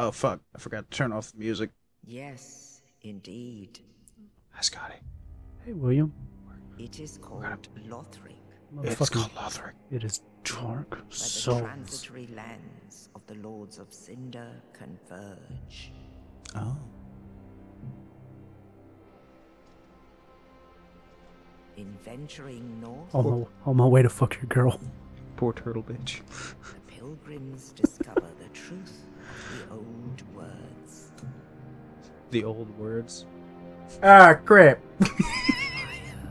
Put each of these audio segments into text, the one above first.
Oh, fuck. I forgot to turn off the music. Yes, indeed. Hi, Scotty. Hey, William. It is called Lothric, It's called Lothric. It is dark where the souls. transitory lands of the Lords of Cinder converge. Oh. In venturing north, On my way to fuck your girl. Poor turtle bitch. the pilgrims discover the truth of the old words. The old words. Ah, crap. Fire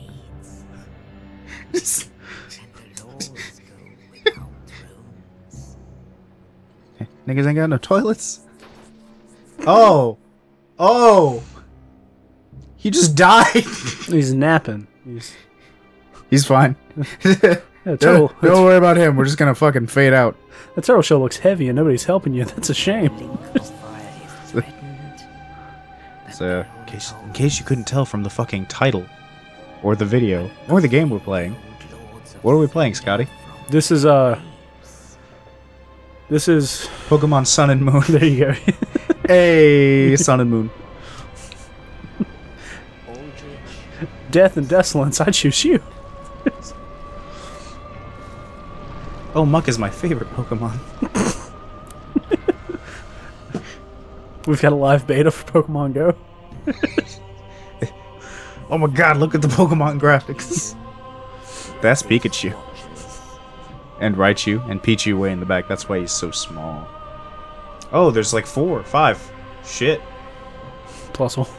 fades, and the lords go without thrones. Niggas ain't got no toilets. Oh. Oh. He just died. He's napping. He's fine. Yeah, turtle. Don't worry about him. We're just gonna fucking fade out. That turtle shell looks heavy and nobody's helping you. That's a shame. Link of fire is threatened. So, in case you couldn't tell from the fucking title, or the video, or the game we're playing, what are we playing, Scotty? This is Pokemon Sun and Moon. there you go. Hey, Sun and Moon. Aldrich, Death and Desolence. I choose you. Oh, Muck is my favorite Pokemon. We've got a live beta for Pokemon Go. Oh my god, look at the Pokemon graphics. That's Pikachu. And Raichu, and Pichu way in the back. That's why he's so small. Oh, there's like 4 or 5. Shit. Plus one.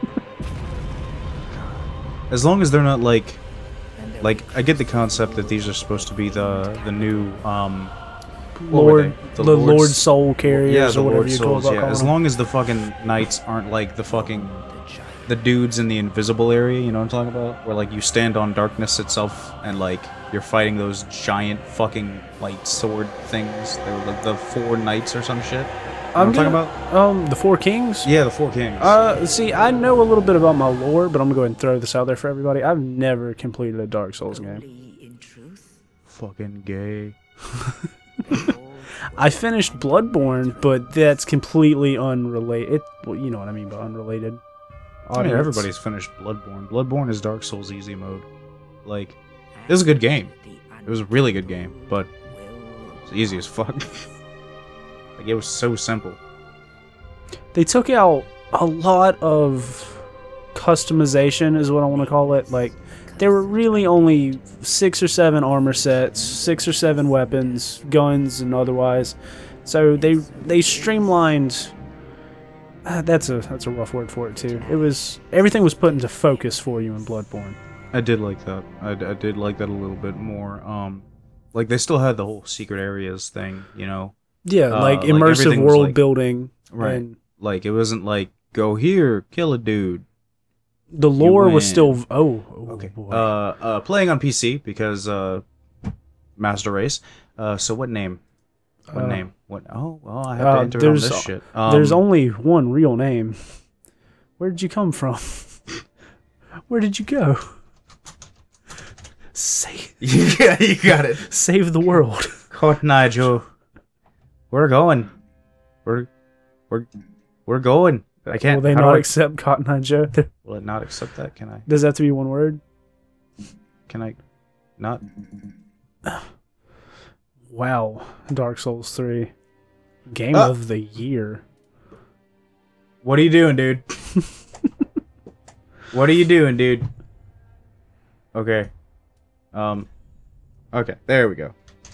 As long as they're not like... and the Like, I get the concept that these are supposed to be the new, what were Lord, they? the Lord Lords- Soul Carriers Yeah, the or whatever Lord you call Souls, about yeah. calling As them. long as the fucking knights aren't like the fucking... The dudes in the invisible area, you know what I'm talking about? Where, like, you stand on darkness itself, and, like, you're fighting those giant fucking, like, sword things. They're like the 4 knights or some shit. You know what I'm talking about? The Four Kings? Yeah, the 4 kings. See, I know a little bit about my lore, but I'm gonna go ahead and throw this out there for everybody. I've never completed a Dark Souls game. only in truth, Fucking gay. the Lords I finished Bloodborne, but that's completely unrelated. Well, you know what I mean by unrelated. I mean, Audience. everybody's finished Bloodborne. Bloodborne is Dark Souls easy mode. Like, it was a good game. It was a really good game, but it's easy as fuck. Like, it was so simple. They took out a lot of customization, is what I want to call it. Like, there were really only 6 or 7 armor sets, 6 or 7 weapons, guns, and otherwise. So they streamlined. That's a rough word for it too. It was everything was put into focus for you in Bloodborne. I did like that. I did like that a little bit more. Like, they still had the whole secret areas thing, you know? Yeah, like like immersive everything was world like- building. Right. And Like, it wasn't like, go here, kill a dude. the lore was win. still Okay. boy. Playing on PC, because, Master Race. So what name? What name? What? Oh, well, I have to enter it on there's this shit. There's only one real name. Where did you come from? Where did you go? Save Yeah, you got it. save the world. Caught Nigel. We're going. We're going. I can't. Will they how do not I- accept Cotton Eye Joe? Will it not accept that? Can I? Does that have to be one word? Can I? Not. Wow. Dark Souls 3. Game Ah. of the year. What are you doing, dude? What are you doing, dude? Okay. Okay. There we go.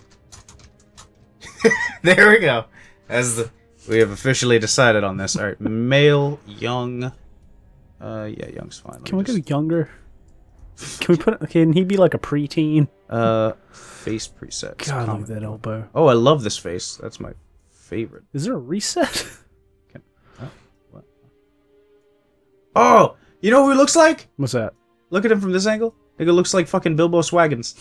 There we go. We have officially decided on this. All right, male, young. Yeah, young's fine. Let Can me we go just- younger? Can he be like a preteen? Face presets. God, look comment. at that elbow. Oh, I love this face. That's my favorite. Is there a reset? What? Oh, you know who he looks like? What's that? Look at him from this angle. Nigga looks like fucking Bilbo Swaggins.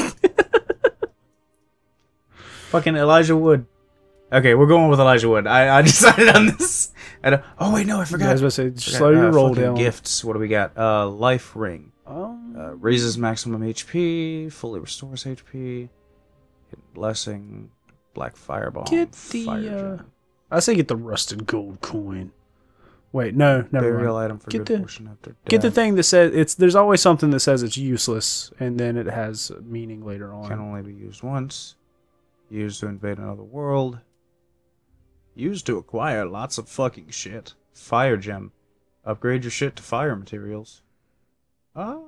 Fucking Elijah Wood. Okay, we're going with Elijah Wood. I decided on this. Oh wait, no, I I forgot. was about to say, just Forgot, slow your roll fucking down. Gifts. What do we got? Life ring. Oh, Raises maximum HP. Fully restores HP. Hidden blessing. Black fireball. get Fire the gem. I say get the rusted gold coin. Wait, no, never Burial mind. item for Get good the- fortune after death. Get the thing that says it's. There's always something that says it's useless, and then it has meaning later on. Can only be used once. Used to invade another world. Used to acquire lots of fucking shit. Fire gem. Upgrade your shit to fire materials. For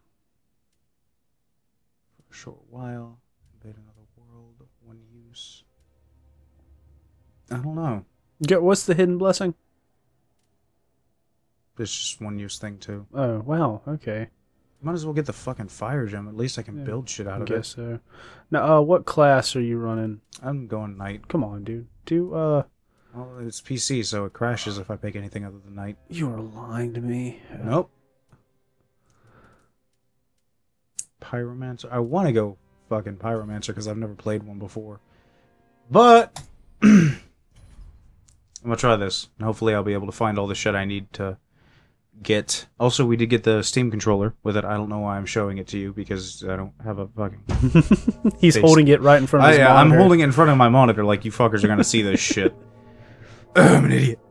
a short while. Invade another world. One use. I don't know. What's the hidden blessing? It's just one use thing too. Oh wow, okay. Might as well get the fucking fire gem. At least I can Yeah, build shit out I of guess it. so. Now, what class are you running? I'm going knight. Come on, dude. Well, it's PC, so it crashes if I pick anything other than knight. You are lying to me. Nope. Pyromancer. I want to go fucking Pyromancer because I've never played one before. But I'm gonna try this, and hopefully I'll be able to find all the shit I need to get. Also, we did get the Steam controller with it. I don't know why I'm showing it to you because I don't have a fucking. He's Face. holding it right in front of his Yeah, I'm monitor. holding it in front of my monitor like you fuckers are gonna see this shit. I'm an idiot.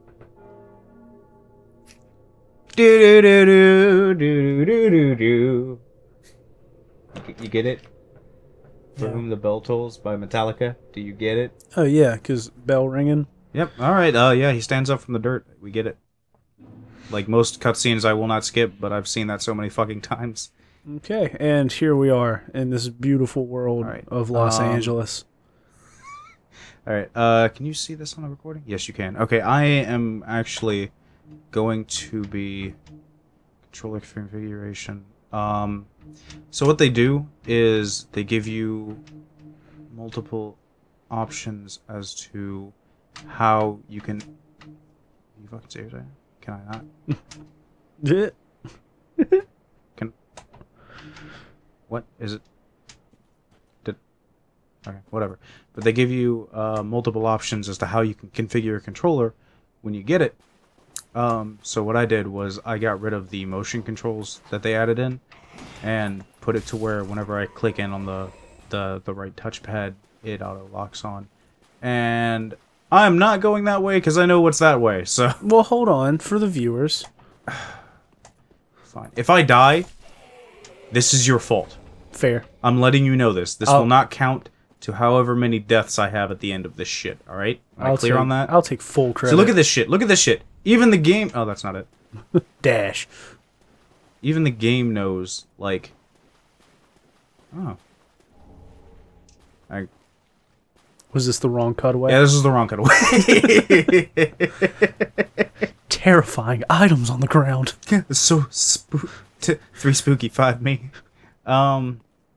Do do do do do do do. You get it? For Yeah. Whom the Bell Tolls by Metallica. Do you get it? Oh yeah, because bell ringing. Yep. All right. Yeah, he stands up from the dirt. We get it. Like most cutscenes, I will not skip, but I've seen that so many fucking times. Okay, and here we are in this beautiful world All right, of Los Angeles. All right. Can you see this on the recording? Yes, you can. Okay, I am actually going to be controller configuration. So what they do is they give you multiple options as to how you can. Are you fucking serious? Can I not? Yeah. What is it? Okay, whatever. But they give you multiple options as to how you can configure your controller when you get it. So what I did was I got rid of the motion controls that they added in and put it to where whenever I click in on the right touchpad, it auto locks on. And I'm not going that way because I know what's that way. So Well, hold on for the viewers. fine. If I die, this is your fault. Fair. I'm letting you know this. This I'll- will not count to however many deaths I have at the end of this shit. All right? Am I clear on that? I'll take full credit. So look at this shit. Look at this shit. Even the game. Oh, that's not it. Dash. Even the game knows. Like. Oh. Was this the wrong cutaway? Yeah, this is the wrong cutaway. Terrifying items on the ground. It's so 3 spooky, 5 me. Yeah,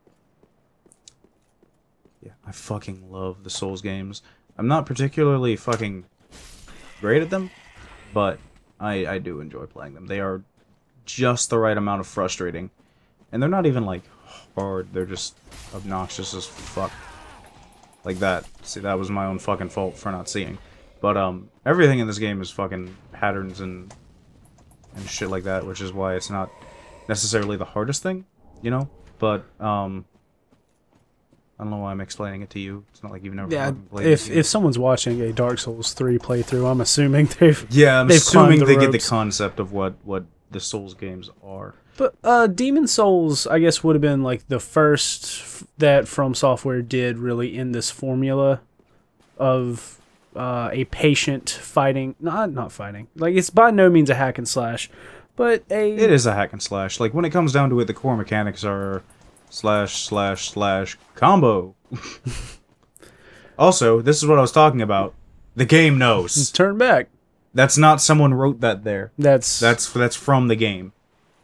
I fucking love the Souls games. I'm not particularly fucking great at them, but I do enjoy playing them. They are just the right amount of frustrating. And they're not even, like, hard. They're just obnoxious as fuck. Like that. See, that was my own fucking fault for not seeing. But, everything in this game is fucking patterns and shit like that, which is why it's not necessarily the hardest thing, you know? But, I don't know why I'm explaining it to you. It's not like you've never Yeah, fucking played this game. if someone's watching a Dark Souls 3 playthrough, I'm assuming they've... Yeah, I'm they've assuming climbed the they get the ropes. concept of what the Souls games are. But Demon Souls, I guess, would have been like the first that From Software did really in this formula of a patient fighting... Not fighting. Like, it's by no means a hack and slash, but a... It is a hack and slash. Like, when it comes down to it, the core mechanics are / combo. Also, this is what I was talking about. The game knows. Turn back. That's not someone wrote that there. That's That's from the game.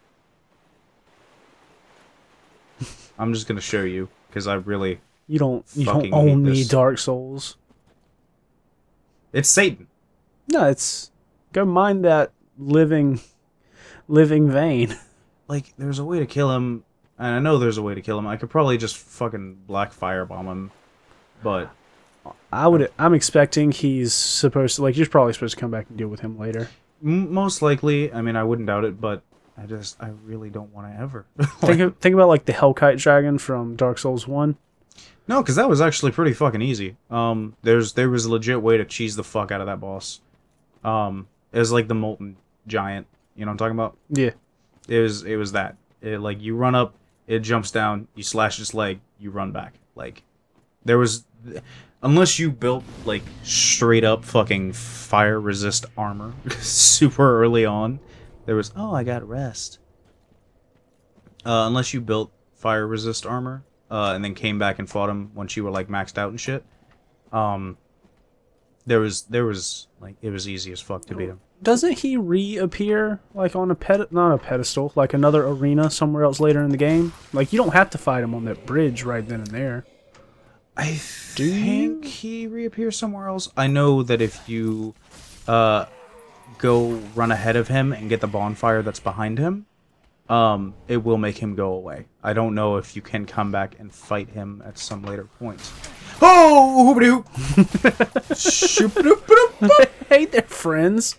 I'm just gonna show you because I really. You don't fucking own hate me, this. Dark Souls. It's Satan. No, it's go mine that living vein. Like, there's a way to kill him, and I know there's a way to kill him. I could probably just fucking black firebomb him, but I'm expecting he's supposed to you're probably supposed to come back and deal with him later. most likely. I mean, I wouldn't doubt it, but I really don't want to ever. Think about like the Hellkite dragon from Dark Souls 1. No, because that was actually pretty fucking easy. There was a legit way to cheese the fuck out of that boss. It was like the molten giant. You know what I'm talking about? Yeah. It was that. Like you run up, it jumps down, you slash its leg, you run back. Like there was, unless you built like straight up fucking fire resist armor super early on, there was I got rest. Unless you built fire resist armor, and then came back and fought him once you were like maxed out and shit. There was like it was easy as fuck to beat him. Doesn't he reappear like on a not a pedestal, like another arena somewhere else later in the game? Like you don't have to fight him on that bridge right then and there. I think he reappears somewhere else. I know that if you go run ahead of him and get the bonfire that's behind him, it will make him go away. I don't know if you can come back and fight him at some later point. Oh, hoopity hoop! Hey there, friends.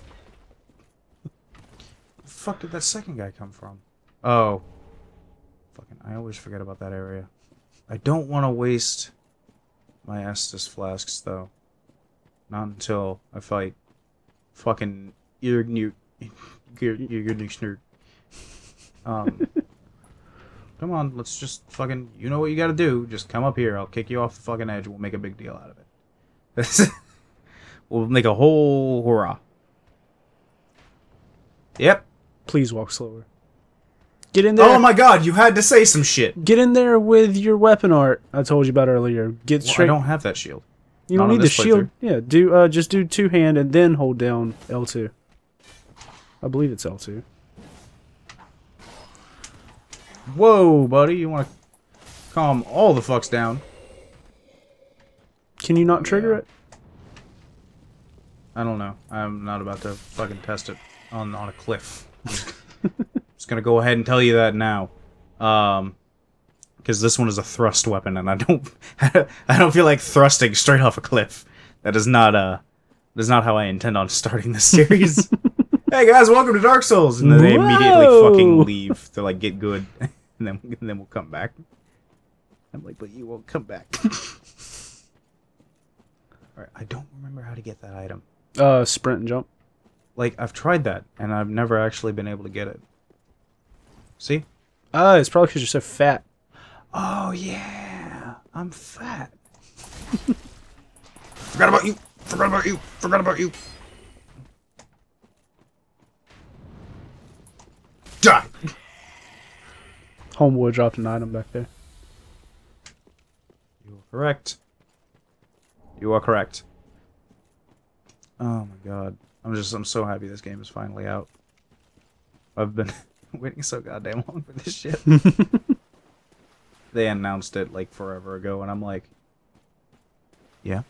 The fuck did that second guy come from? Oh, fucking! I always forget about that area. I don't want to waste my Estus flasks though. Not until I fight fucking Irgnute. Come on, let's just fucking... You know what you gotta do. Just come up here. I'll kick you off the fucking edge. We'll make a big deal out of it. We'll make a whole hurrah. Yep. Please walk slower. Get in there. Oh my god, you had to say some shit. Get in there with your weapon art I told you about earlier. Get straight. I don't have that shield. You don't Not on need the this shield. playthrough. Yeah, just do two hand and then hold down L2. I believe it's L2. Whoa, buddy. You want to calm all the fucks down. Can you not trigger it? I don't know. I'm not about to fucking test it on a cliff. Just gonna go ahead and tell you that now. Because this one is a thrust weapon, and I don't feel like thrusting straight off a cliff. That is not how I intend on starting this series. Hey guys, welcome to Dark Souls, and then they immediately fucking leave to like get good, and then we'll come back. I'm like, but you won't come back. All right, I don't remember how to get that item. Sprint and jump. Like I've tried that, and I've never actually been able to get it. See? It's probably because you're so fat. Oh yeah, I'm fat. Forgot about you. Forgot about you. Forgot about you. Die. Homeboy dropped an item back there. You are correct. You are correct. Oh my god. I'm so happy this game is finally out. I've been waiting so goddamn long for this shit. They announced it like forever ago, and I'm like, yeah.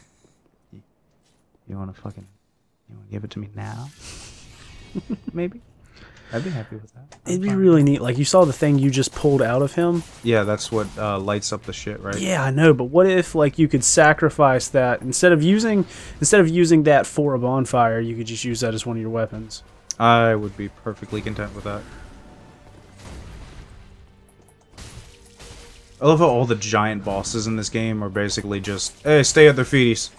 You wanna give it to me now? Maybe. I'd be happy with that. It'd be really neat. Like, you saw the thing you just pulled out of him? Yeah, that's what lights up the shit, right? Yeah, I know, but what if, like, you could sacrifice that instead of using that for a bonfire, you could just use that as one of your weapons? I would be perfectly content with that. I love how all the giant bosses in this game are basically just, hey, stay at their feeties.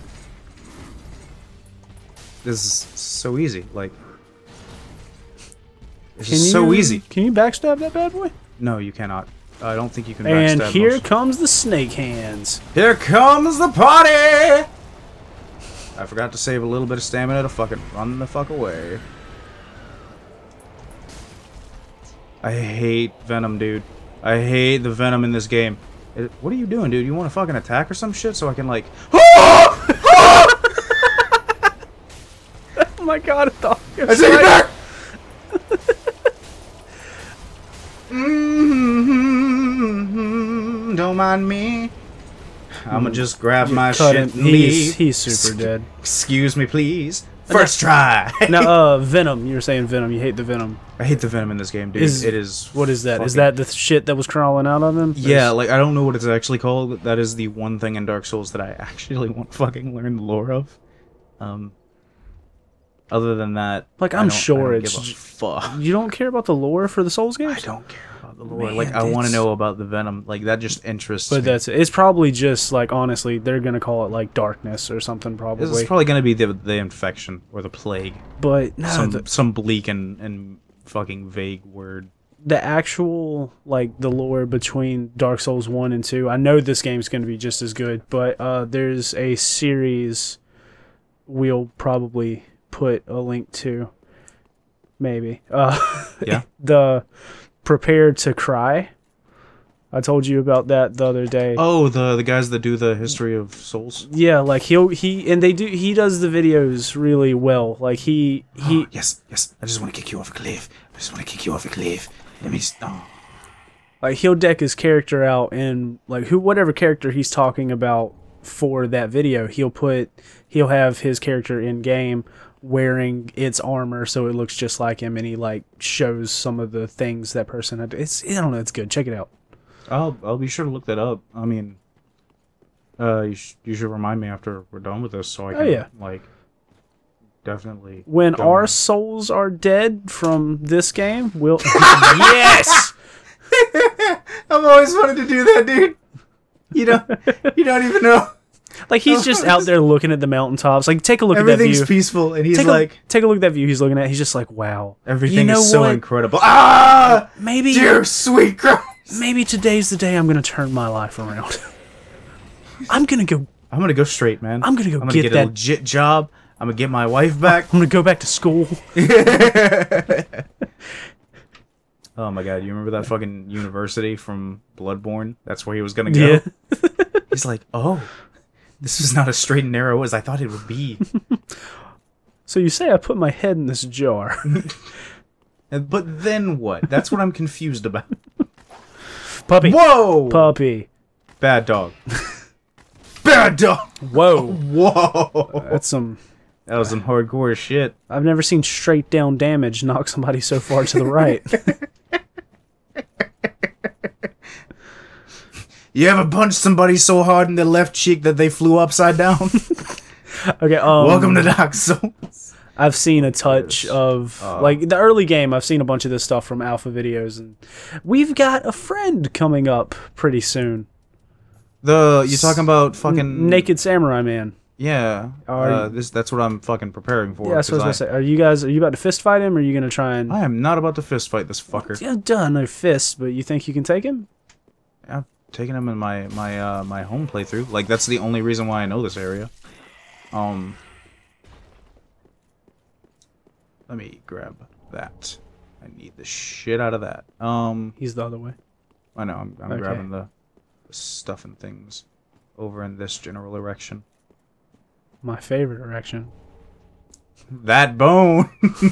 This is so easy, like... It's so easy. Can you backstab that bad boy? No, you cannot. I don't think you can backstab. And here comes the snake hands. Here comes the party! I forgot to save a little bit of stamina to fucking run the fuck away. I hate Venom, dude. I hate the Venom in this game. What are you doing, dude? You want to fucking attack or some shit so I can, like... Oh my god, I thought it was I take it like... back! Don't mind me. I'ma just grab my shit and leave. He's super dead. Excuse me, please. First try. No, Venom. You were saying Venom. You hate the Venom. I hate the Venom in this game, dude. It is. What is that? Fucking... Is that the shit that was crawling out of him? Yeah, like I don't know what it's actually called. That is the one thing in Dark Souls that I actually want to fucking learn the lore of. Other than that, Like, I I'm don't- sure I don't it's give a fuck. You don't care about the lore for the Souls I games? don't care about the lore. Man, Like, I want to it's- know about the Venom. Like, that just interests But me. it's probably just like, honestly, they're gonna call it like darkness or something probably. It's probably gonna be the infection or the plague. But no, Some bleak and fucking vague word. the actual like the lore between Dark Souls 1 and 2, I know this game's going to be just as good, but there's a series we'll probably put a link to, maybe. Yeah. The Prepare to Cry. I told you about that the other day. Oh, the guys that do the history of Souls. Yeah, like he does the videos really well. Like he Yes. I just want to kick you off a cliff. Let me. Oh. like he'll deck his character out and like whatever character he's talking about for that video, he'll have his character in game wearing its armor so it looks just like him, and he like shows some of the things that person had. I don't know, it's good. Check it out. I'll be sure to look that up. I mean, you should remind me after we're done with this so I can like definitely. When don't- our souls are dead from this game, we'll yes. I've always wanted to do that, dude. You don't even know. Like he's just out there looking at the mountaintops. Like take a look at that Everything's view. peaceful, and he's Take like, a look at that view he's looking at. He's just like, wow. everything You know is so what? incredible. Ah, Maybe dear sweet Christ. maybe today's the day I'm gonna turn my life around. I'm gonna go straight, man. I'm gonna go get, get a that. legit job. I'm gonna get my wife back. I'm gonna go back to school. Oh my god, you remember that fucking university from Bloodborne? That's where he was gonna go. Yeah. He's like, oh, this is not as straight and narrow as I thought it would be. So you say I put my head in this jar. But then what? That's what I'm confused about. Puppy. Whoa! Puppy. Bad dog. Bad dog! Whoa. Whoa! That's some That was some hardcore shit. I've never seen straight down damage knock somebody so far to the right. You ever punched somebody so hard in the left cheek that they flew upside down? Okay, Welcome to Dark Souls. I've seen a touch of like the early game. I've seen a bunch of this stuff from alpha videos, and we've got a friend coming up pretty soon. You talking about fucking Naked Samurai Man. Yeah. Are- That's what I'm fucking preparing for. Yeah, that's what I was gonna say. Are you about to fist fight him, or are you gonna try and? I am not about to fist fight this fucker. Yeah, duh, no fist, but you think you can take him? I've taken him in my home playthrough. Like that's the only reason why I know this area. Let me grab that. I need the shit out of that. He's the other way. I know. I'm Okay. grabbing the stuff and things over in this general direction. My favorite direction. That bone.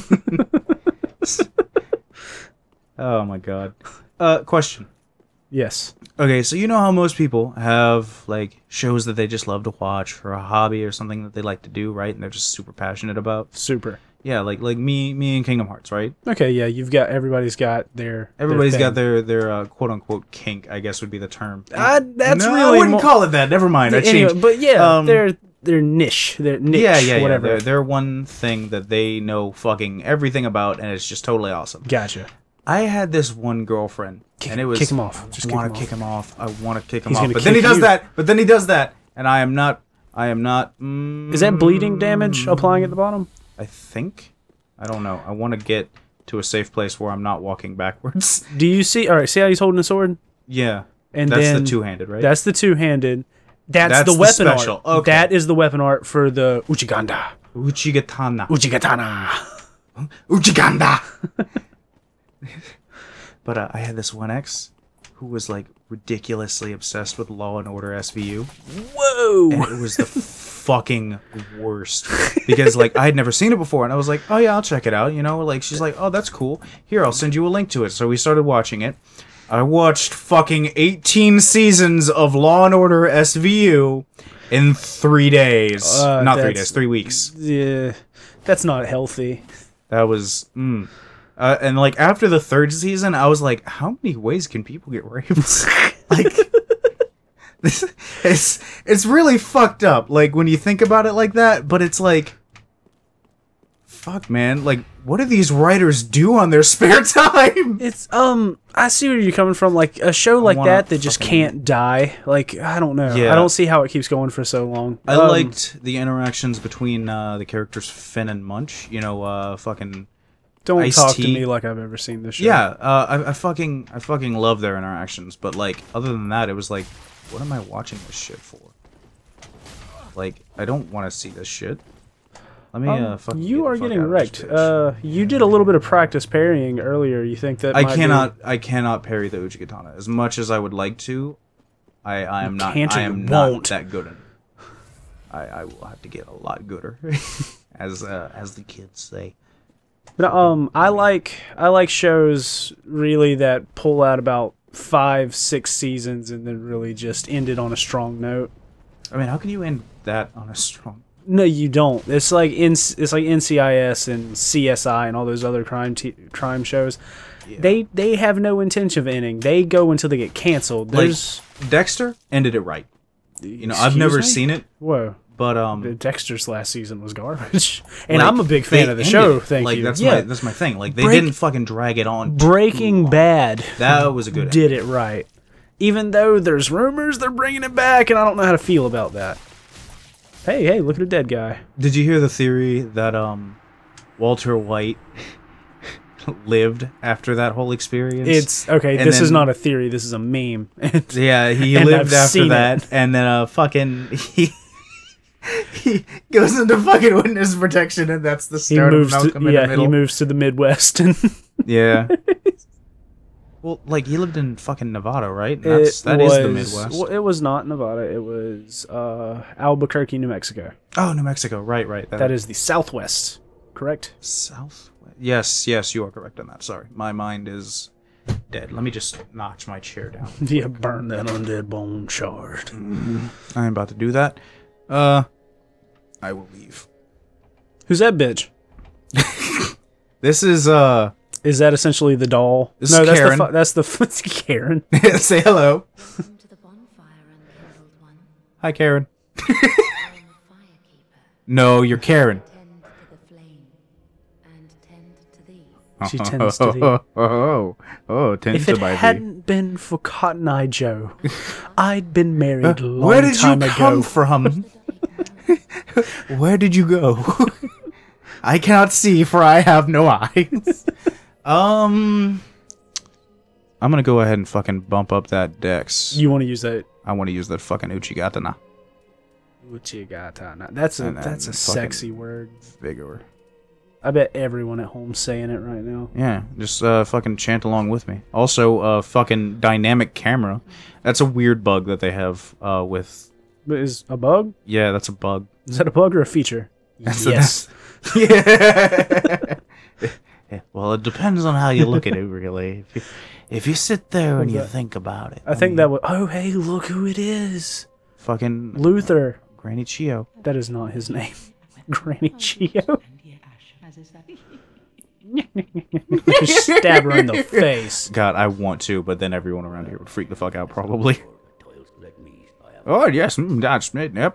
Oh my god. Question. Yes. Okay, so you know how most people have like shows that they just love to watch or a hobby or something that they like to do, right? And they're just super passionate about. Super. Yeah, like me and Kingdom Hearts, right? Okay, yeah, everybody's got their Everybody's thing. got their quote unquote kink, I guess would be the term. That's no, really I wouldn't call it that. Never mind. I anyway, changed. but yeah, Um, their niche, Yeah, whatever. They're one thing that they know fucking everything about, and it's just totally awesome. Gotcha. I had this one girlfriend, and it was kick him off. Just I want kick to kick him off. I want to kick him He's off, gonna but then he kick does you. that. But then he does that, and I am not. Is that bleeding damage applying at the bottom? I think. I don't know. I want to get to a safe place where I'm not walking backwards. Do you see? All right, see how he's holding a sword, Yeah, and that's then the two-handed, right? That's the two-handed. That's That's the the weapon special. art. Okay. That is the weapon art for the Uchiganda. Uchigatana. Uchigatana. Uchiganda. But I had this one ex who was like ridiculously obsessed with Law and Order SVU. Whoa. And it was the fucking worst because like I had never seen it before, and I was like, oh yeah, I'll check it out, you know, like she's like, oh, that's cool, here, I'll send you a link to it. So we started watching it. I watched fucking 18 seasons of Law and Order SVU in 3 days. Not 3 that's- days, 3 weeks. Yeah, that's not healthy. That was and like after the third season, I was like, how many ways can people get raped? Like it's really fucked up, like when you think about it like that, but it's like fuck, man. Like, what do these writers do on their spare time? It's I see where you're coming from. Like a show like wanna that just fucking- can't die. Like I don't know. Yeah. I don't see how it keeps going for so long. I liked the interactions between the characters Finn and Munch. You know, fucking Don't talk to Ice-T. me like I've ever seen this show. yeah. I fucking love their interactions. But like, other than that, it was like, what am I watching this shit for? Like, I don't want to see this shit. Let me fucking. You get the are fuck getting out of wrecked. this bitch. You did a little bit of practice parrying earlier. You think that I might cannot parry the Uchigatana as much as I would like to. I am not. can't or I am you not won't. that good at it. I will have to get a lot gooder, as the kids say. But I like shows really that pull out about 5-6 seasons and then really just end it on a strong note. I mean, how can you end that on a strong? No, you don't. It's like NCIS and CSI and all those other crime shows. Yeah. They have no intention of ending. They go until they get canceled. Like There's Dexter ended it right. You know, I've never seen it, Whoa. but Dexter's last season was garbage, and like, I'm a big fan they of the ended show. it. Thank like, you. That's yeah, that's my thing. Like they Break- didn't fucking drag it on. Breaking Bad That was a good. did it right, even though there's rumors they're bringing it back, and I don't know how to feel about that. Hey, look at a dead guy. Did you hear the theory that Walter White lived after that whole experience? It's okay. And This is then- not a theory. This is a meme. Yeah, he And lived I've after seen that, it. and then fucking he goes into fucking witness protection, and that's the He start of moves Malcolm to in the Middle. he moves to the Midwest, and Yeah. Well, like he lived in fucking Nevada, right? And that is the Midwest. Well, it was not Nevada. It was Albuquerque, New Mexico. Oh, New Mexico, right. That is the Southwest, correct? South. Yes, you are correct on that. Sorry, my mind is dead. Let me just notch my chair down. Yeah, burn that undead bone shard. I'm about to do that. I will leave. Who's that bitch? This is Is that essentially the doll? This no, is Karen. that's the Karen. say hello. Come to the bonfire, unkindled one. Hi, Karen. I am the firekeeper. No, you're Karen. Tend to the flame, and tend to thee. She tends to the. tends If it hadn't been for Cotton Eye Joe, I'd been married a long Where did you time come ago. from? Where did you go? I cannot see, for I have no eyes. I'm gonna go ahead and fucking bump up that dex. You want to use that? I want to use that fucking Uchigatana. Uchigatana. That's a And then that's a fucking- sexy word. Vigor. I bet everyone at home saying it right now. Yeah, just fucking chant along with me. Also, fucking dynamic camera. That's a weird bug that they have with. But is a bug? Yeah, that's a bug. Is that a bug or a feature? Yes. Yeah. Yeah, well, it depends on how you look at it, really. If you sit there and you think about it. I think that would. Oh, hey, look who it is! Fucking Luther. Granny Chio. That is not his name. Granny Chio. Just stab her in the face. God, I want to, but then everyone around here would freak the fuck out, probably. Oh, yes, that's me. Yep.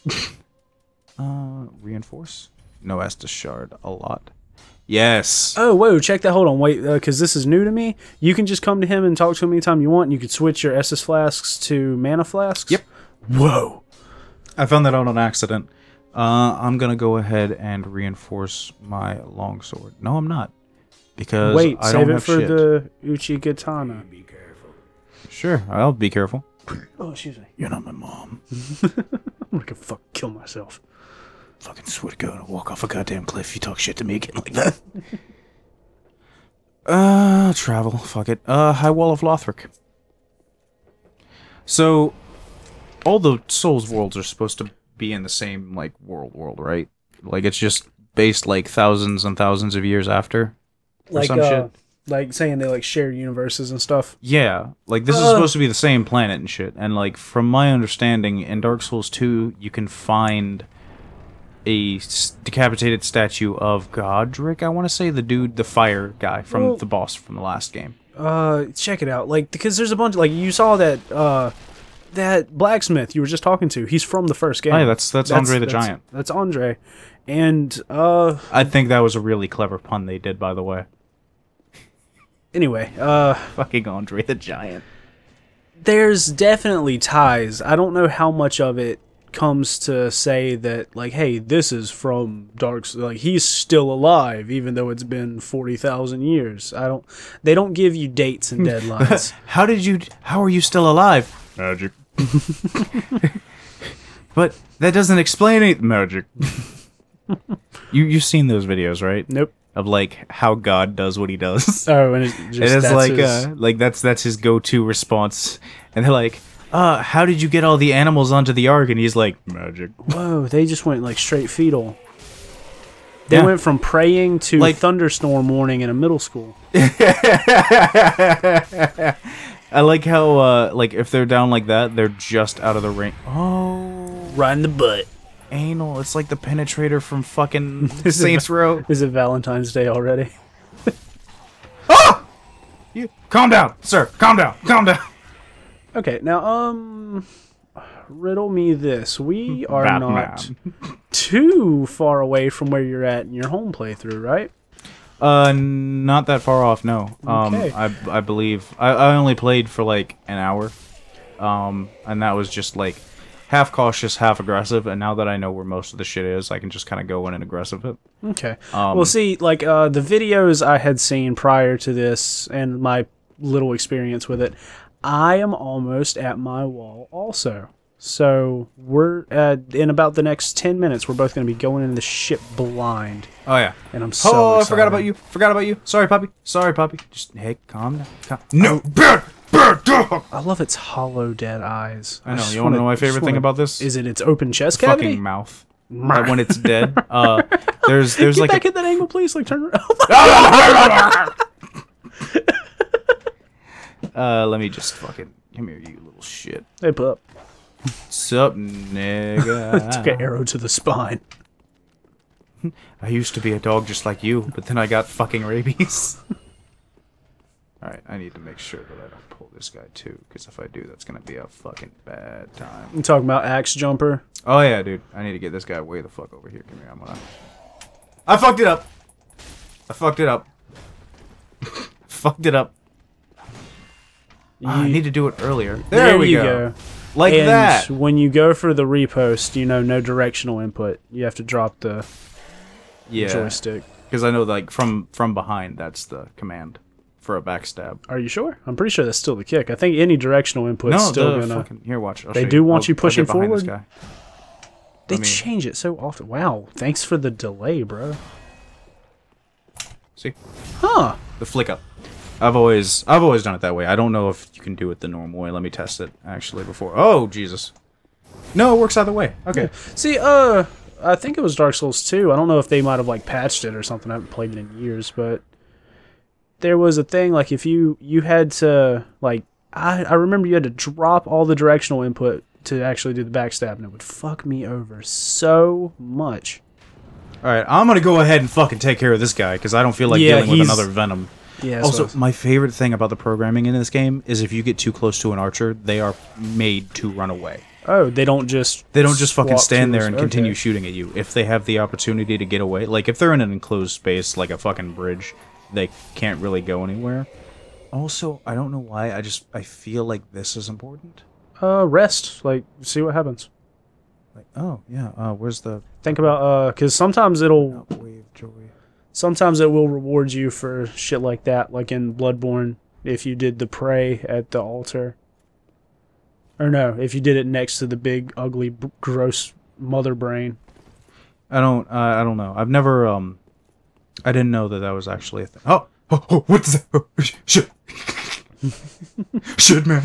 Reinforce? No Estus Shard. A lot. Yes. Oh, whoa, check that. Hold on, wait, because this is new to me. You can just come to him and talk to him anytime you want, and you could switch your Estus flasks to mana flasks? Yep. Whoa. I found that out on accident. I'm gonna go ahead and reinforce my longsword. No, I'm not. Because Wait, I save don't it have for shit. the Uchigatana. Sure, I'll be careful. Oh, excuse me. You're not my mom. I'm gonna fuck kill myself. Fucking swear to God, I'll walk off a goddamn cliff if you talk shit to me again like that. Travel. Fuck it. High Wall of Lothric. So, all the Souls worlds are supposed to be in the same, like, world, right? Like, it's just based, like, thousands and thousands of years after? Or Like, some shit? like saying they like share universes and stuff. Yeah, like this is supposed to be the same planet and shit. And like from my understanding, in Dark Souls 2, you can find a decapitated statue of Godric. I want to say the dude, the fire guy from Well- the boss from the last game. Check it out. Like, because there's a bunch. Like, you saw that that blacksmith you were just talking to, he's from the first game. Oh, yeah, that's Andre the Giant. That's Andre. And, I think that was a really clever pun they did, by the way. Anyway, Fucking Andre the Giant. there's definitely ties. I don't know how much of it comes to say that, like, hey, this is from like, he's still alive, even though it's been 40,000 years. They don't give you dates and deadlines. How are you still alive? Magic. But that doesn't explain it. Magic. You've seen those videos, right? Nope. Of like how God does what he does. Oh, and that's his go-to response. And they're like, how did you get all the animals onto the ark? And he's like, magic. Whoa, they just went like straight fetal. They Yeah. went from praying to Like- thunderstorm warning in a middle school. I like how like if they're down like that, they're just out of the range. Oh, Right in the butt. anal. It's like the penetrator from fucking Saints Row. Is it Valentine's Day already? You calm down, sir. Calm down. Calm down. Okay, now, riddle me this. We are not too far away from where you're at in your home playthrough, right? Not that far off. No. Okay. I believe I only played for like an hour, and that was just like half cautious, half aggressive. And now that I know where most of the shit is, I can just kind of go in and aggressive it. Okay. Well, see, like, the videos I had seen prior to this and my little experience with it, I am almost at my wall also. So we're in about the next 10 minutes, we're both going to be going into the ship blind. Oh yeah. And I'm so I excited. forgot about you. Forgot about you. Sorry, puppy. Sorry, puppy. Just hey, calm down. No, bird dog. I love its hollow dead eyes. I know. You want to know my favorite thing about this? Is it its open chest cavity? Fucking mouth. Like when it's dead. There's Get like back in that angle, please. Like, turn around. let me just fucking come here, you little shit. Hey, pup. Sup, nigga? Took an arrow to the spine. I used to be a dog just like you, but then I got fucking rabies. Alright, I need to make sure that I don't pull this guy too, because if I do, that's gonna be a fucking bad time. I'm talking about axe jumper. Oh yeah, dude. I need to get this guy way the fuck over here. Come here, I fucked it up! I fucked it up. Fucked it up. I need to do it earlier. There we go. Like and that. when you go for the repost, no directional input. You have to drop the Yeah. joystick. Because I know, like, from behind, that's the command for a backstab. Are you sure? I'm pretty sure that's still the kick. I think any directional input is still gonna. Fucking, here, watch. I'll They show do want you I'll pushing get behind this forward? guy. They Let me- change it so often. Wow, thanks for the delay, bro. See? Huh. The flick up. I've always done it that way. I don't know if you can do it the normal way. Let me test it, actually, before. Oh, Jesus. No, it works either way. Okay. See, I think it was Dark Souls 2. I don't know if they might have, like, patched it or something. I haven't played it in years, but there was a thing, like, if you had to, like, I remember you had to drop all the directional input to actually do the backstab, and it would fuck me over so much. Alright, I'm gonna go ahead and fucking take care of this guy, because I don't feel like Yeah, dealing with he's- another Venom. Yeah. Also, my favorite thing about the programming in this game is if you get too close to an archer, they are made to run away. oh, they don't just fucking swap stand there tools. and continue Okay. shooting at you. If they have the opportunity to get away, like if they're in an enclosed space like a fucking bridge, they can't really go anywhere. Also, I don't know why, I feel like this is important. Rest. Like, see what happens. Like, oh, yeah, where's the Think about, because sometimes it will reward you for shit like that, like in Bloodborne, if you did the pray at the altar. Or no, if you did it next to the big, ugly, gross mother brain. I don't know. I've never, I didn't know that that was actually a thing. Oh, what is that? Oh, shit. Shit, man.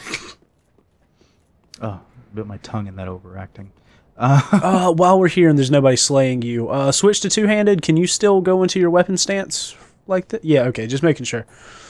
Oh, bit my tongue in that overacting. While we're here and there's nobody slaying you, switch to two-handed. Can you still go into your weapon stance like that? Yeah, okay, just making sure.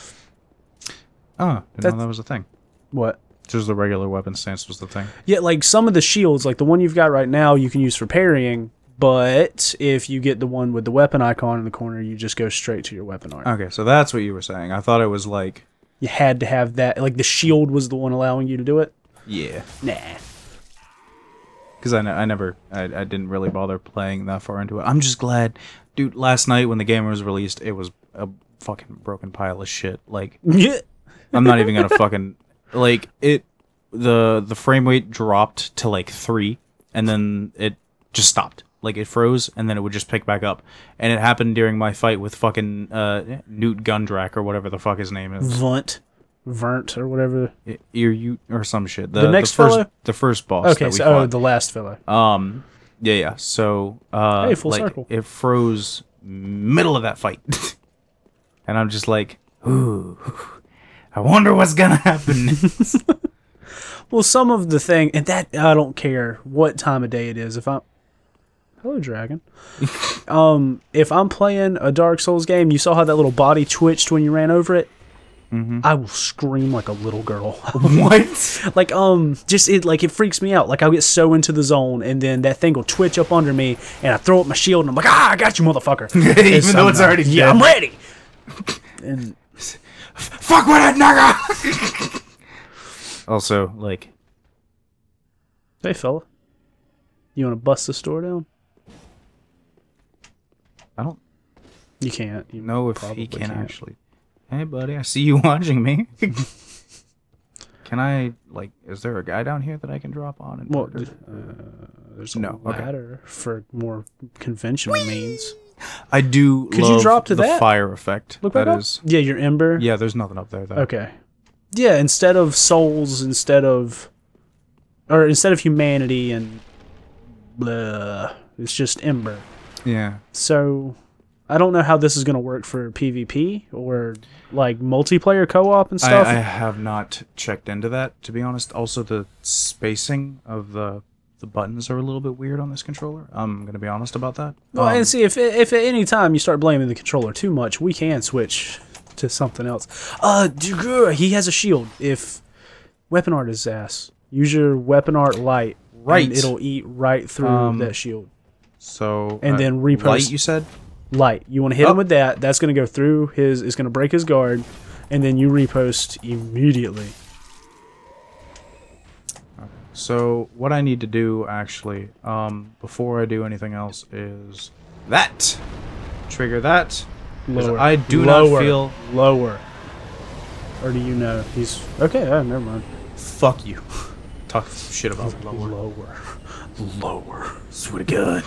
Oh, didn't know that was a thing. What? Just the regular weapon stance was the thing. Yeah, like some of the shields, like the one you've got right now, you can use for parrying, but if you get the one with the weapon icon in the corner, you just go straight to your weapon arm. Okay, so that's what you were saying. I thought it was like... You had to have that, like the shield was the one allowing you to do it. Yeah. Nah. Because I didn't really bother playing that far into it. I'm just glad, dude. Last night when the game was released, it was a fucking broken pile of shit. Like, Yeah. I'm not even gonna fucking like it. The frame rate dropped to like 3, and then it just stopped. Like it froze, and then it would just pick back up. And it happened during my fight with fucking Newt Gundrak or whatever the fuck his name is. Vert or whatever. Ear or some shit. The next fellow? The first boss. Okay, that we so fought. the last fellow. Yeah. So Hey, full like, circle. it froze middle of that fight. And I'm just like, ooh, I wonder what's gonna happen. Well, some of the thing, and that I don't care what time of day it is. If I'm hello, dragon. If I'm playing a Dark Souls game, you saw how that little body twitched when you ran over it. I will scream like a little girl. What? Like just it freaks me out. Like I'll get so into the zone, and then that thing will twitch up under me, and I throw up my shield, and I'm like, I got you, motherfucker. Even though it's already yeah, dead. I'm ready. And Fuck with it, nigga! Also, like, hey, fella, you want to bust the store down? I don't You can't. You know if probably he can can't. actually. Hey, buddy, I see you watching me. Can I, like, is there a guy down here that I can drop on? And Well, murder? there's a No, okay. ladder for more conventional means. I do Could you love drop to the that? fire effect. Look That back up. is. Yeah, your ember. Yeah, there's nothing up there, though. Okay. Yeah, instead of souls, instead of humanity and blah, it's just ember. Yeah. So I don't know how this is going to work for PvP or like multiplayer co-op and stuff. I have not checked into that, to be honest. Also, the spacing of the buttons are a little bit weird on this controller. I'm going to be honest about that. Well, and see, if at any time you start blaming the controller too much, we can switch to something else. He has a shield. If weapon art is ass, use your weapon art light. Right. And it'll eat right through that shield. So, And then repost- light, you said? Light. You want to hit him with that. That's going to go through his. It's going to break his guard, and then you repost immediately. So what I need to do actually, before I do anything else, is that. Trigger that. 'Cause Lower. I do Lower. not feel. Lower. Or do you know he's okay? Never mind. Fuck you. Talk shit about lower. Lower. Lower. Swear to God.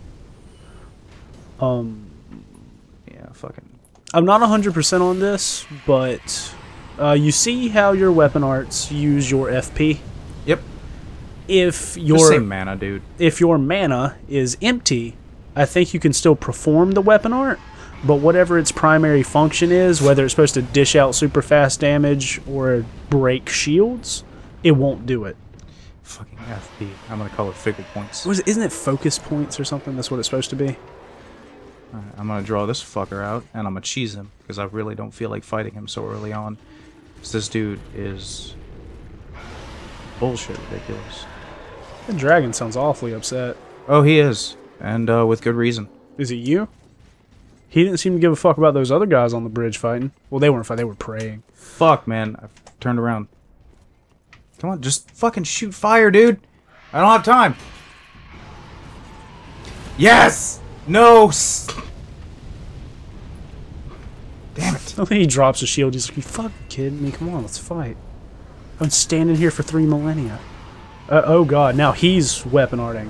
Yeah, fucking. I'm not 100% on this, but you see how your weapon arts use your FP. Yep. If Just your say mana, dude. if your mana is empty, I think you can still perform the weapon art, but whatever its primary function is, whether it's supposed to dish out super fast damage or break shields, it won't do it. Fucking FP. I'm gonna call it Fickle Points. Isn't it focus points or something? That's what it's supposed to be. Alright, I'm gonna draw this fucker out, and I'm gonna cheese him, because I really don't feel like fighting him so early on. 'Cause this dude is bullshit ridiculous. The dragon sounds awfully upset. Oh, he is. And with good reason. Is it you? He didn't seem to give a fuck about those other guys on the bridge fighting. Well, they weren't fighting, they were praying. Fuck, man. I've turned around. Come on, just fucking shoot fire, dude. I don't have time. Yes! No! Damn it. I think he drops a shield. He's like, you fucking kidding me? Come on, let's fight. I've been standing here for 3 millennia. Oh god, now he's weapon arting.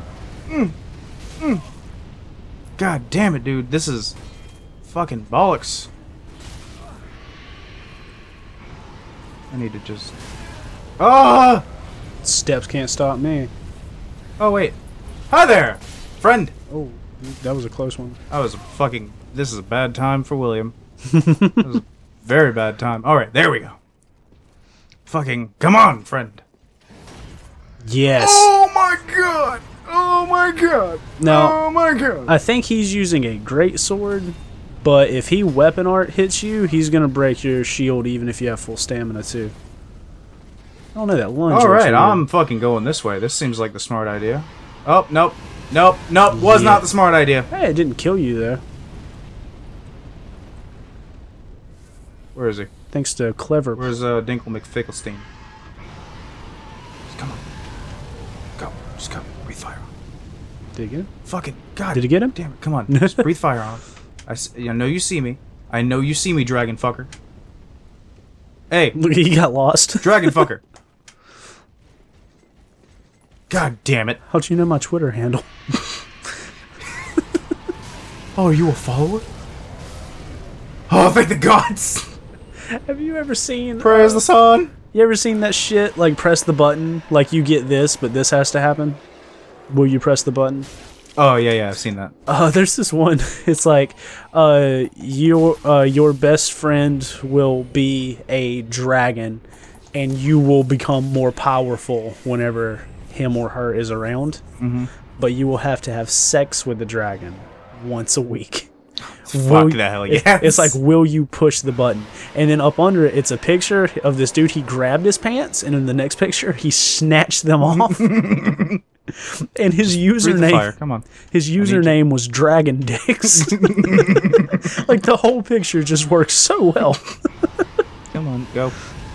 God damn it, dude. This is fucking bollocks. I need to just... Ah! Steps can't stop me. Oh, wait. Hi there, friend. Oh, that was a close one. I was fucking... This is a bad time for William. This is a very bad time. Alright, there we go. Fucking... Come on, friend. Yes. Oh my god! Oh my god! Now, Oh my god! I think he's using a great sword, but if he weapon art hits you, he's gonna break your shield even if you have full stamina too. I don't know that lunge. Alright, looks I'm fucking going this way. This seems like the smart idea. Oh, nope. Nope, nope. Was Yeah. not the smart idea. weird. Hey, it didn't kill you though, Where is he? thanks to clever. Where's Dinkle McFicklestein? Come Did he get him? Fucking God. Did he get him? Damn it. Come on. Just breathe fire on him. I know you see me. I know you see me, dragon fucker. Hey. Look, he got lost. Dragon fucker. God damn it. How'd you know my Twitter handle? Oh, are you a follower? Oh, thank the gods. Have you ever seen... Praise the sun. You ever seen that shit? Like, press the button, like you get this, but this has to happen? Will you press the button? Oh, yeah, I've seen that. There's this one. It's like, your best friend will be a dragon, and you will become more powerful whenever him or her is around. Mm-hmm. But you will have to have sex with the dragon once a week. Fuck the hell yes. It's like, will you push the button? And then up under it, it's a picture of this dude. He grabbed his pants, and in the next picture, he snatched them off. And his username, come on. His username was Dragon Dicks. Like, the whole picture just works so well. Come on, go.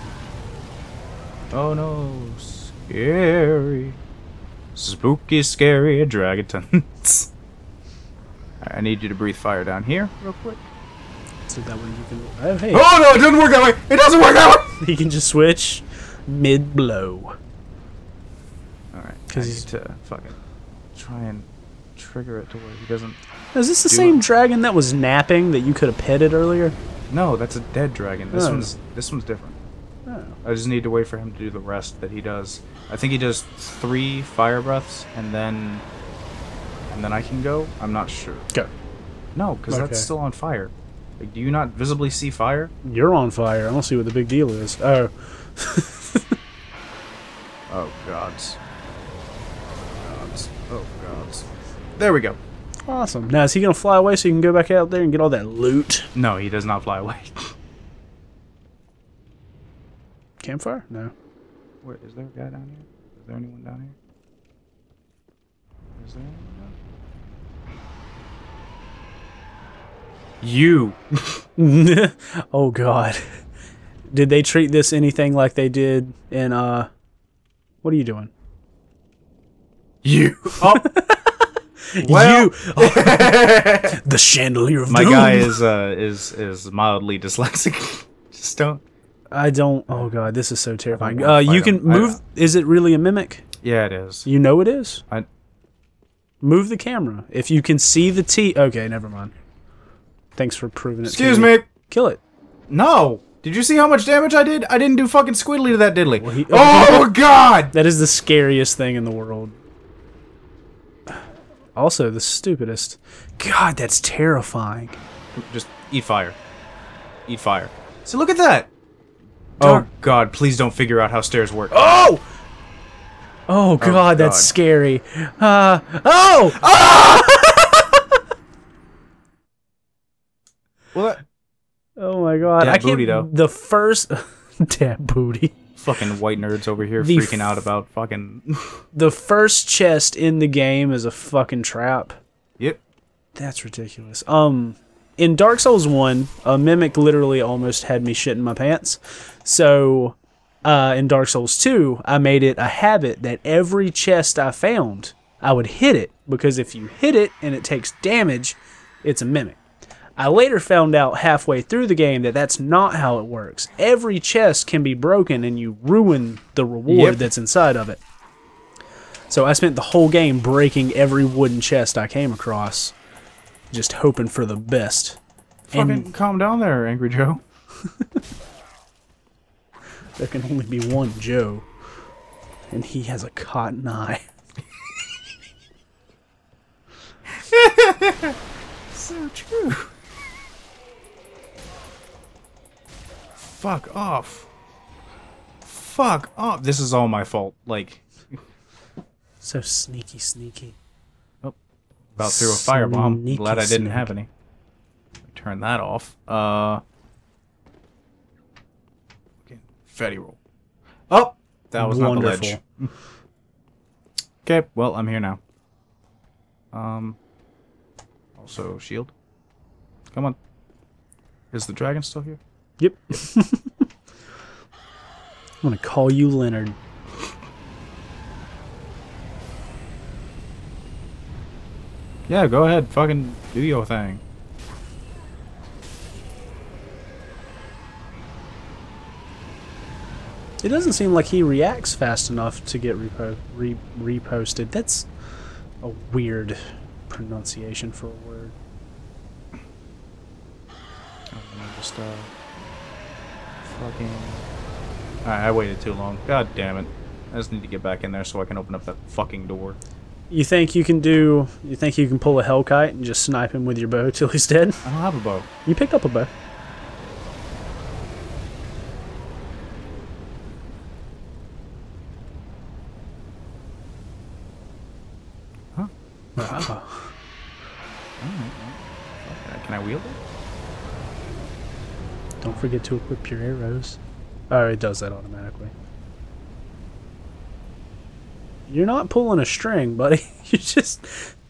Oh no, scary. Spooky, scary dragons. I need you to breathe fire down here, real quick. So that way you can... Oh, hey. Oh no, it doesn't work that way! It doesn't work that way! He can just switch mid-blow. Alright, Because I he's... need to fucking try and trigger it to where he doesn't... Is this the do same it. dragon that was napping that you could have petted earlier? No, that's a dead dragon. This Oh. one's different. Oh. I just need to wait for him to do the rest that he does. I think he does 3 fire breaths, and then I can go? I'm not sure. Go. No, because Okay. that's still on fire. Like, do you not visibly see fire? You're on fire. I don't see what the big deal is. Oh. Oh, gods. Oh, gods. There we go. Awesome. Now, is he going to fly away so you can go back out there and get all that loot? No, he does not fly away. Campfire? No. Where, is there a guy down here? Is there anyone down here? Is there anyone down here? You! Oh, God. Did they treat this anything like they did in, What are you doing? You! Oh! Well, you! The chandelier of My doom. guy is mildly dyslexic. Just don't... I don't... Oh, God, this is so terrifying. wanna You fight can him. move... Is it really a mimic? Yeah, it is. You know it is? I... Move the camera. If you can see the T... Okay, never mind. Thanks for proving it. Excuse to me! Kill it. No! Did you see how much damage I did? I didn't do fucking squiddly to that diddly. Well, Oh, God! That is the scariest thing in the world. Also, the stupidest. God, that's terrifying. Just eat fire. Eat fire. So look at that! Oh, God, please don't figure out how stairs work. Oh! Oh, God, that's God. scary. Oh! What? Oh, my God. Dad I can't... booty, though. The first... Dad booty. Fucking white nerds over here The freaking out about fucking... The first chest in the game is a fucking trap. Yep. That's ridiculous. In Dark Souls 1, a mimic literally almost had me shitting my pants. So, in Dark Souls 2, I made it a habit that every chest I found, I would hit it. Because if you hit it and it takes damage, it's a mimic. I later found out halfway through the game that that's not how it works. Every chest can be broken and you ruin the reward that's inside of it. So I spent the whole game breaking every wooden chest I came across, just hoping for the best. Fucking calm down there, Angry Joe. There can only be one Joe, and he has a cotton eye. So true. Fuck off. Fuck off. This is all my fault. Like, So sneaky, sneaky. about threw a firebomb. Sneaky Glad I didn't snake. have any. Turn that off. Okay, fatty roll. Oh, that was not the ledge. Okay, well, I'm here now. Also, shield. Come on. Is the dragon still here? Yep. I'm gonna call you Leonard. Yeah, go ahead. Fucking do your thing. It doesn't seem like he reacts fast enough to get reposted. That's a weird pronunciation for a word. Just fucking. Alright, I waited too long. God damn it! I just need to get back in there so I can open up that fucking door. You think you can do? You think you can pull a Hellkite and just snipe him with your bow till he's dead? I don't have a bow. You picked up a bow. Huh? Oh. Can I wield it? Don't forget to equip your arrows. Oh, it does that automatically. You're not pulling a string, buddy. You're just...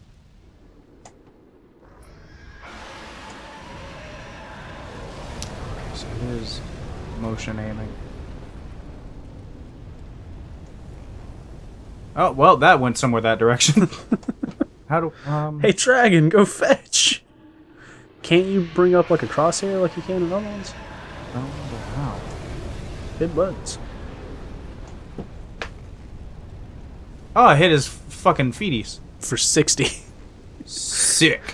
So it is motion aiming. Oh, well, that went somewhere that direction. How do, Hey, dragon, go fetch! Can't you bring up like a crosshair like you can in other ones? I don't know how. Hit buttons. Oh, I hit his fucking feeties. For 60. Sick.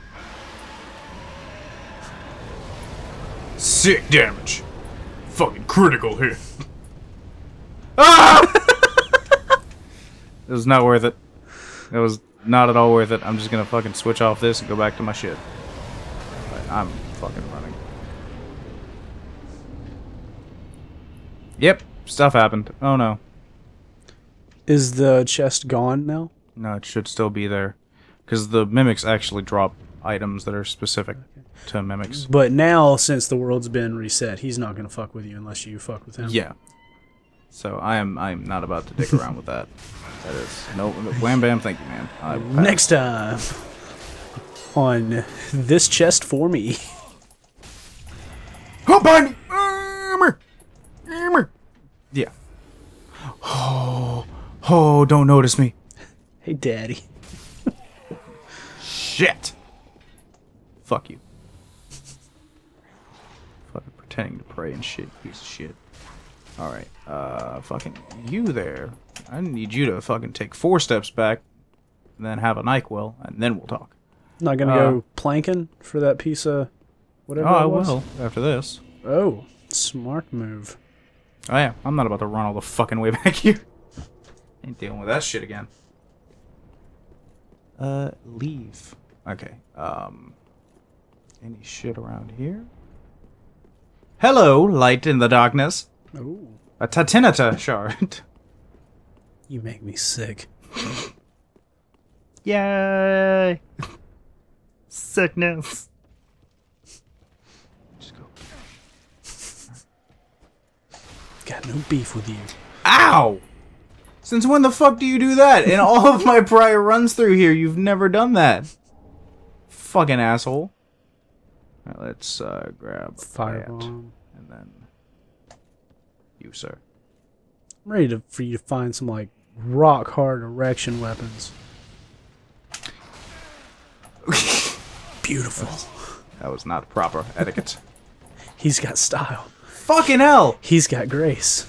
Sick damage. Fucking critical hit. Ah! It was not worth it. It was not at all worth it. I'm just gonna fucking switch off this and go back to my shit. But I'm fucking running. Yep, stuff happened. Oh no. Is the chest gone now? No, it should still be there. Because the mimics actually drop items that are specific to mimics. But now, since the world's been reset, he's not gonna fuck with you unless you fuck with him. Yeah. So I'm not about to dick around with that. That is no wham bam. Thank you, man. I pass. Next time on This Chest for Me. Come on, armor. Yeah. Oh, don't notice me. Hey, daddy. Shit. Fuck you. Fucking pretending to pray and shit, piece of shit. Alright, fucking you there. I need you to fucking take 4 steps back, and then have a NyQuil, and then we'll talk. Not gonna go planking for that piece of whatever Oh, I it was? will, after this. Oh, smart move. Oh yeah, I'm not about to run all the fucking way back here. Ain't dealing with that shit again. Leave. Okay, any shit around here? Hello, light in the darkness. Oh, A Tatinata shard. you make me sick. Yay! Sickness. Just go. Got no beef with you. Ow! Since when the fuck do you do that? In all of my prior runs through here, you've never done that. Fucking asshole. Alright, let's grab a Firebomb. plant, and then you, sir. I'm ready for you to find some like rock hard erection weapons. Beautiful. That was not proper etiquette. He's got style. Fucking hell! He's got grace.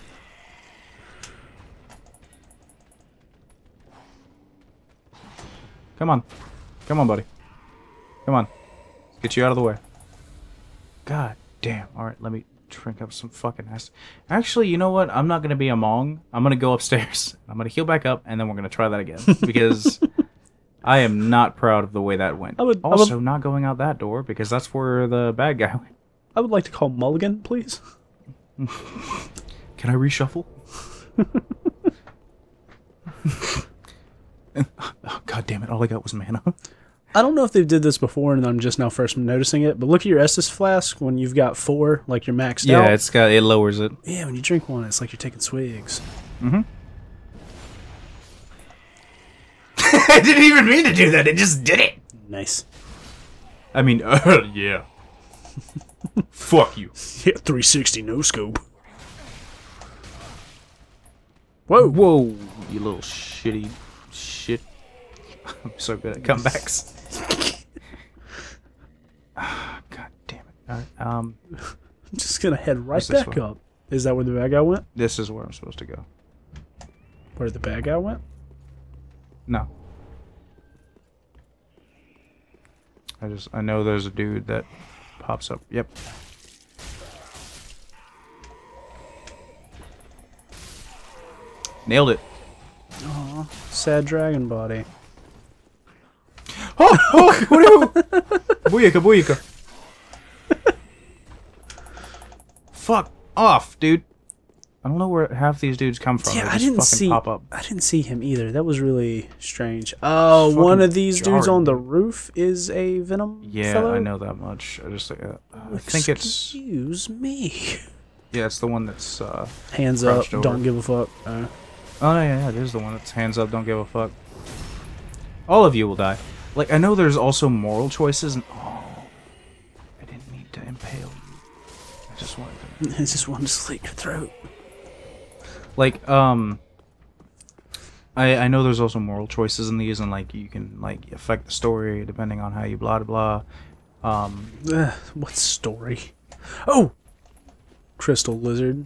Come on. Come on, buddy. Come on. Get you out of the way. God damn. Alright, let me drink up some fucking acid. Actually, you know what? I'm not going to be a Mong. I'm going to go upstairs. I'm going to heal back up, and then we're going to try that again. Because I am not proud of the way that went. Also, not going out that door, because that's where the bad guy went. I would like to call Mulligan, please. Can I reshuffle? Oh, God damn it. All I got was mana. I don't know if they did this before and I'm just now first noticing it, but look at your Estus flask when you've got 4, like you're maxed out. Yeah, it lowers it. Yeah, when you drink one, it's like you're taking swigs. Mm-hmm. I didn't even mean to do that. It just did it. Nice. I mean, yeah. Fuck you. Yeah, 360 no scope. Whoa. Whoa, you little shitty shit. I'm so good at comebacks. God damn it. Alright, I'm just gonna head right Where's this back one? up. Is that where the bad guy went? this is where I'm supposed to go. Where the bad guy went? No. I know there's a dude that pops up. Yep. Nailed it. Aw, sad dragon body. Oh, booyaka, booyaka. Fuck off, dude. I don't know where half these dudes come from. Yeah, They I just didn't fucking see. pop up. I didn't see him either. That was really strange. Oh, Fucking one of these dudes jarring. on the roof is a Venom. Yeah, fellow? I know that much. I just I think it's Excuse me. yeah, it's the one that's Hands up. Crouched over. Don't give a fuck. oh yeah, it is the one that's hands up, don't give a fuck. All of you will die. Like I know there's also moral choices and oh, I didn't mean to impale you. I just wanted to I just wanted to slit your throat. like I know there's also moral choices in these and like you can like affect the story depending on how you blah blah. What story? Oh, crystal lizard.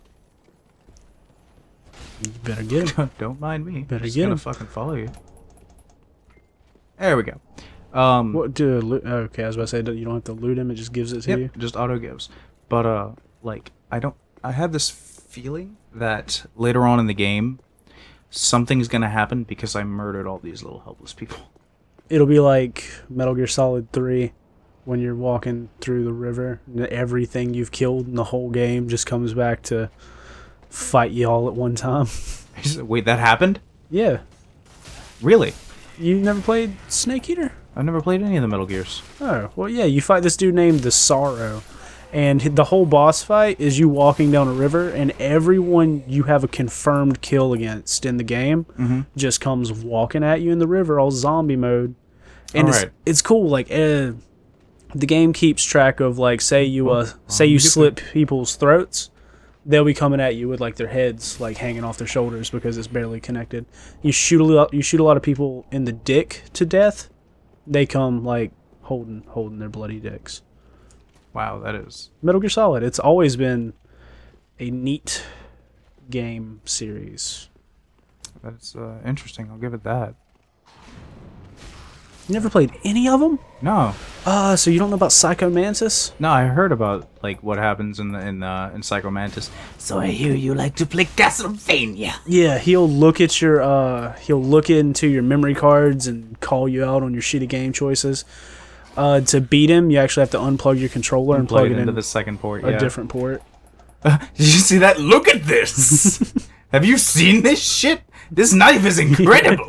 You better get him. Don't mind me. Better Just get gonna him. fucking follow you. There we go. What do? Okay, I was about to say you don't have to loot him. It just gives it to you. Yep, just auto gives. But like I had this feeling that later on in the game something's gonna happen because I murdered all these little helpless people. It'll be like Metal Gear Solid 3 when you're walking through the river and everything you've killed in the whole game just comes back to fight you all at one time. Wait, that happened? Yeah. Really? You never played Snake Eater? I've never played any of the Metal Gears. Oh, well, yeah, you fight this dude named the Sorrow. And the whole boss fight is you walking down a river, and everyone you have a confirmed kill against in the game just comes walking at you in the river, all zombie mode. And Alright. it's cool. Like, the game keeps track of, like, say you slit people's throats, they'll be coming at you with like their heads like hanging off their shoulders because it's barely connected. You shoot a lot of people in the dick to death, they come like holding their bloody dicks. Wow, that is Metal Gear Solid. It's always been a neat game series. that's interesting. I'll give it that. You never played any of them? No, So you don't know about Psycho Mantis? no, I heard about like what happens in Psycho Mantis. So I hear you like to play Castlevania. Yeah, he'll look at he'll look into your memory cards and call you out on your shitty game choices. To beat him, you actually have to unplug your controller and plug it into in the second port. a Yeah. different port. Did you see that? Look at this. Have you seen this shit? This knife is incredible.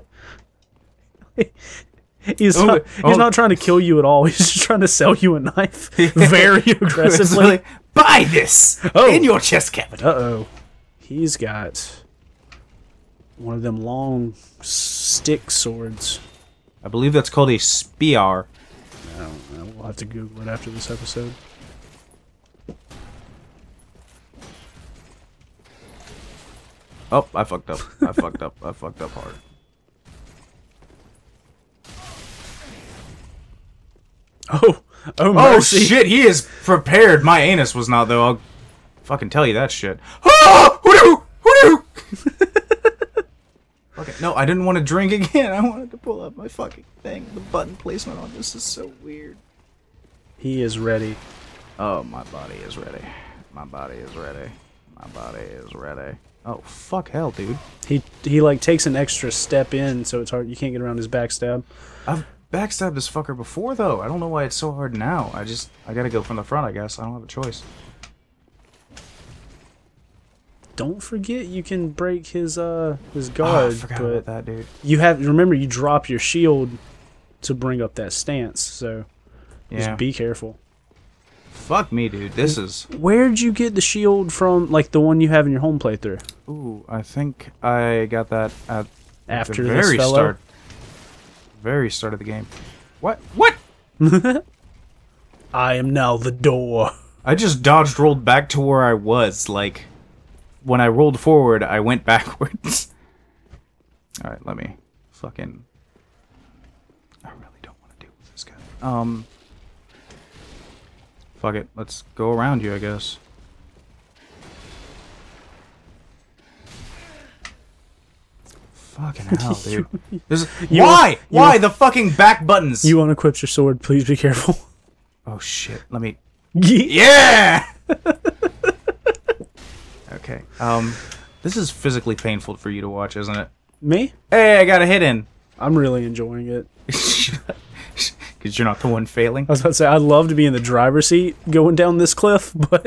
He's not trying to kill you at all. He's just trying to sell you a knife very It's aggressively. like, buy this in your chest cavity. Uh-oh. He's got one of them long stick swords. I believe that's called a spear. I don't know. We'll have to Google it after this episode. Oh, I fucked up. I fucked up. I fucked up hard. Oh Oh mercy. shit, he is prepared. My anus was not though. I'll fucking tell you that shit. Ah! Hoodoo! Hoodoo! Okay, no, I didn't want to drink again. I wanted to pull up my fucking thing. The button placement on this is so weird. He is ready. Oh, my body is ready. My body is ready. My body is ready. Oh, fuck hell, dude. He like takes an extra step in, so it's hard. You can't get around his backstab. I've backstabbed this fucker before, though. I don't know why it's so hard now. I gotta go from the front, I guess. I don't have a choice. Don't forget you can break his Oh, I guard, forgot but about that, dude. remember you drop your shield to bring up that stance, so Yeah. just be careful. Fuck me, dude. This is... Where'd you get the shield from, like the one you have in your home playthrough? Ooh, I think I got that at After the this very fellow? start. Very start of the game. What? What? I am now the door. I just rolled back to where I was. Like, when I rolled forward, I went backwards. Alright, let me fucking Fuck it. Let's go around you, I guess. Fucking hell, dude. Why? Why the fucking back buttons? You unequipped your sword. Please be careful. Oh shit. Let me. Yeah. Okay. This is physically painful for you to watch, isn't it? Me? Hey, I got a hit in. I'm really enjoying it. Because you're not the one failing. I was about to say, I'd love to be in the driver's seat going down this cliff, but...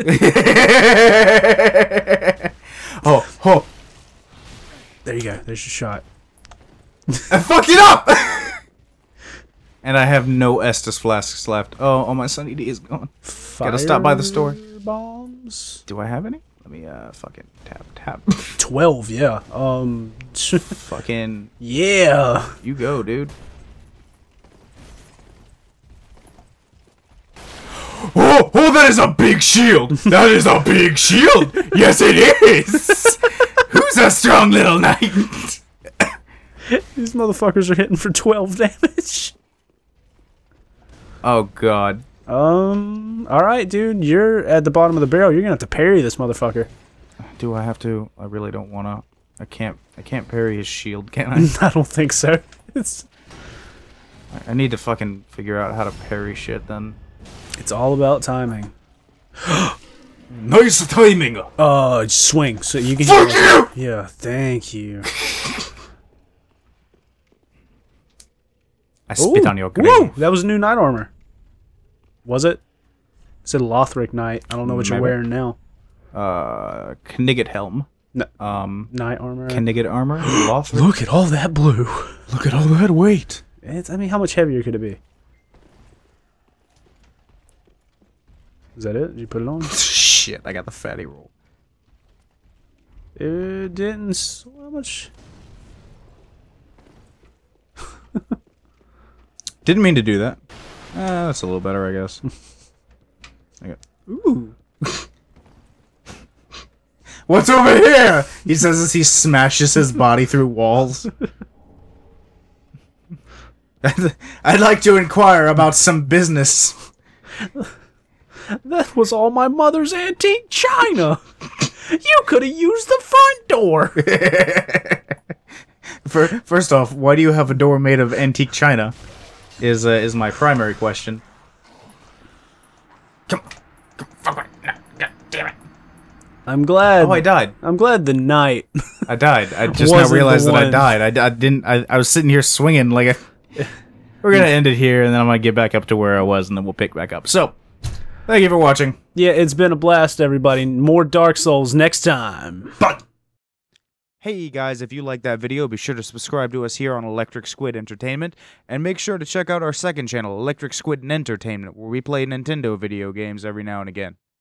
Oh. There you go. There's your shot. I fucked it up! And I have no Estus flasks left. Oh, my Sunny D is gone. Gotta stop by the store. Bombs. Do I have any? Let me, fucking tap. 12, yeah. Fucking... Yeah. You go, dude. Oh, that is a big shield! That is a big shield! Yes, it is! Who's a strong little knight? These motherfuckers are hitting for 12 damage. Oh, God. Alright, dude. You're at the bottom of the barrel. You're gonna have to parry this motherfucker. Do I have to? I really don't wanna. I can't parry his shield, can I? I don't think so. I need to fucking figure out how to parry shit, then. It's all about timing. Nice timing! Swing, so you can... Fuck you! Yeah, thank you. I spit on your grave. Whoa! That was new knight armor. Was it? It said Lothric Knight. I don't know what you're wearing now. Knigget helm. No, knight armor. Knigget armor. Lothric. Look at all that blue. Look at all that weight. I mean, how much heavier could it be? Is that it? Did you put it on? Shit, I got the fatty roll. It didn't... How much... Didn't mean to do that. That's a little better, I guess. Ooh. What's over here? He says as he smashes his body through walls. I'd like to inquire about some business. That was all my mother's antique china. You could have used the front door. First off, why do you have a door made of antique china? Is my primary question. Come on. No, God damn it. I'm glad. Oh, I died. I'm glad the knight. I died. I just now realized that I died. I didn't. I was sitting here swinging like a... We're gonna end it here, and then I'm gonna get back up to where I was, and then we'll pick back up. So, thank you for watching. Yeah, it's been a blast, everybody. More Dark Souls next time. Bye. Hey guys, if you liked that video, be sure to subscribe to us here on Electric Squid Entertainment, and make sure to check out our second channel, Electric Squid Entertainment, where we play Nintendo video games every now and again.